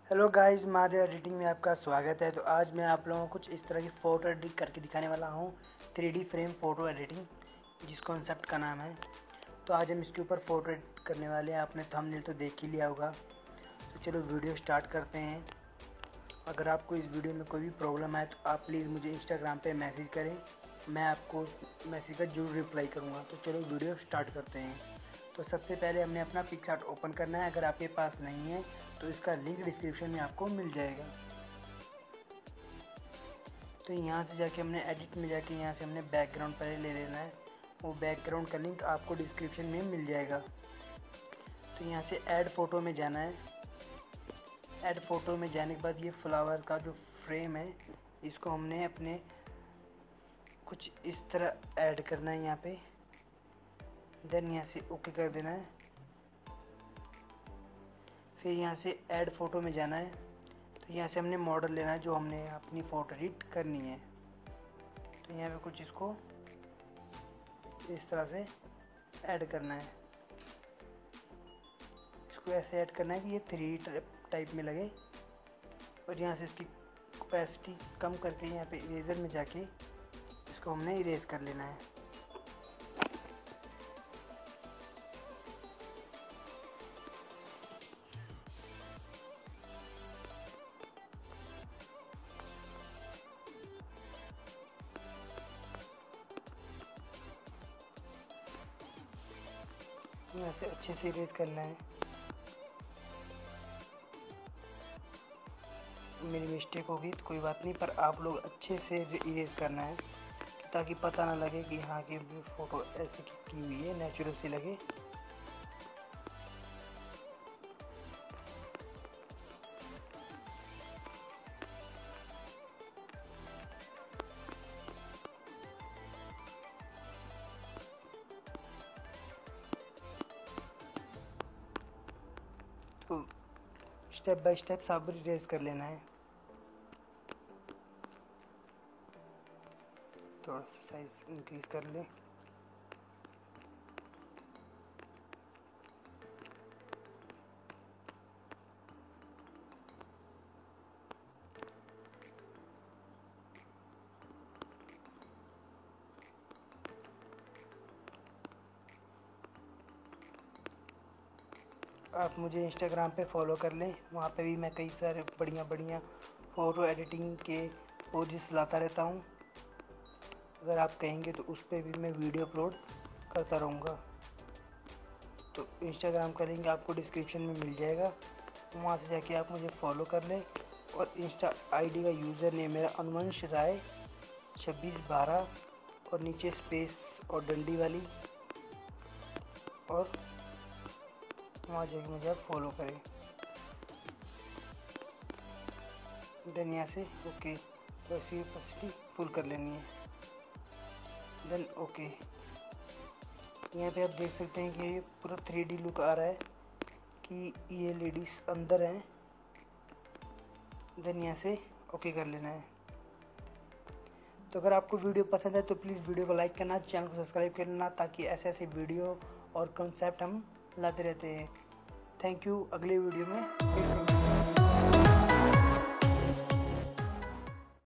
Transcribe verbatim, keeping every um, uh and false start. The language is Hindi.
हेलो गाइस, माधव एडिटिंग में आपका स्वागत है। तो आज मैं आप लोगों को कुछ इस तरह की फ़ोटो एडिट करके दिखाने वाला हूँ। Three D frame photo editing, जिस कॉन्सेप्ट का नाम है। तो आज हम इसके ऊपर फ़ोटो एडिट करने वाले हैं। आपने थंबनेल तो देख ही लिया होगा। तो चलो वीडियो स्टार्ट करते हैं। अगर आपको इस वीडियो में कोई भी प्रॉब्लम आए तो आप प्लीज़ मुझे इंस्टाग्राम पर मैसेज करें, मैं आपको मैसेज का जरूर रिप्लाई करूँगा। तो चलो वीडियो स्टार्ट करते हैं। तो सबसे पहले हमने अपना पिक्सआर्ट ओपन करना है। अगर आपके पास नहीं है तो इसका लिंक डिस्क्रिप्शन में आपको मिल जाएगा। तो यहाँ से जाके हमने एडिट में जाके यहाँ से हमने बैकग्राउंड पहले ले लेना है। वो बैकग्राउंड का लिंक आपको डिस्क्रिप्शन में मिल जाएगा। तो यहाँ से ऐड फ़ोटो में जाना है। ऐड फ़ोटो में जाने के बाद ये फ्लावर का जो फ्रेम है इसको हमने अपने कुछ इस तरह ऐड करना है यहाँ पे। देन यहाँ से ओके कर देना है। फिर यहाँ से ऐड फ़ोटो में जाना है। तो यहाँ से हमने मॉडल लेना है जो हमने अपनी फ़ोटो एडिट करनी है। तो यहाँ पे कुछ इसको इस तरह से ऐड करना है। इसको ऐसे ऐड करना है कि ये थ्री टाइप में लगे। और यहाँ से इसकी कैपेसिटी कम करके यहाँ पे इरेजर में जाके इसको हमने इरेज कर लेना है। यहाँ से अच्छे से इरेज करना है। मेरी मिस्टेक होगी तो कोई बात नहीं, पर आप लोग अच्छे से इरेज करना है ताकि पता ना लगे कि हाँ की फ़ोटो ऐसे की हुई है, नेचुरल सी लगे। तो स्टेप बाय स्टेप सब इरेज कर लेना है। थोड़ा साइज इंक्रीज कर ले। आप मुझे इंस्टाग्राम पे फॉलो कर लें, वहाँ पे भी मैं कई सारे बढ़िया बढ़िया फ़ोटो एडिटिंग के पोजेस लाता रहता हूँ। अगर आप कहेंगे तो उस पर भी मैं वीडियो अपलोड करता रहूँगा। तो इंस्टाग्राम का लिंक आपको डिस्क्रिप्शन में मिल जाएगा, वहाँ से जाके आप मुझे फॉलो कर लें। और इंस्टा आईडी का यूज़र नेम मेरा अनुवंश राय छब्बीस बारह और नीचे स्पेस और डंडी वाली, और वहाँ जाके मुझे आप फॉलो करें। देन यहाँ से ओके, वैसे ही कैपेसिटी फुल कर लेनी है। Then okay. यहाँ पे आप देख सकते हैं कि ये पूरा थ्री डी लुक आ रहा है कि ये लेडीज़ अंदर हैं। देन यहाँ से ओके कर लेना है। तो अगर आपको वीडियो पसंद है तो प्लीज़ वीडियो को लाइक करना, चैनल को सब्सक्राइब करना, ताकि ऐसे ऐसे वीडियो और कॉन्सेप्ट हम लाते रहते हैं। Thank you. अगले वीडियो में फिर